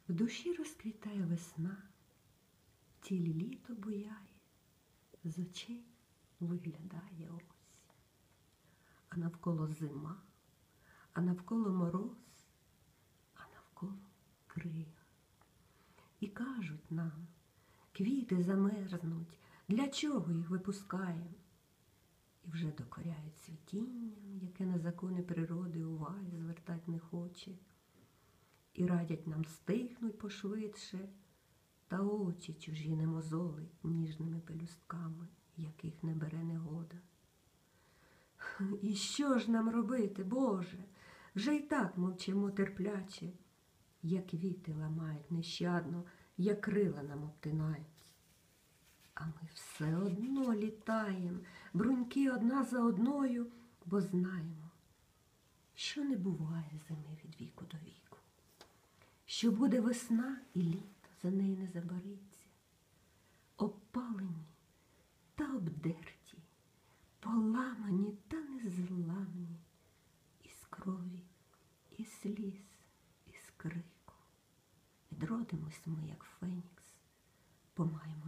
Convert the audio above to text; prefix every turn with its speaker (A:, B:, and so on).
A: В душі розквітає весна, в тілі літо буяє, з очей виглядає ось. А навколо зима, а навколо мороз, а навколо криг. І кажуть нам, квіти замерзнуть, для чого їх випускаєм? І вже докоряють цвітінням, яке на закони природи уваги звертать не хоче. І радять нам стихнуть пошвидше, та очі чужі не мозолить ніжними пелюстками, яких не бере негода. І що ж нам робити, Боже? Вже й так мовчимо терпляче, як квіти ламають нещадно, як крила нам обтинають. А ми все одно літаєм, бруньки одна за одною, бо знаємо, що не буває зими від віку до віку, що буде весна і літо за неї не забариться, обпалені та обдерті, поламані та незламні, із крові, із сліз, із крику. Відродимось ми, як фенікс, бо маємо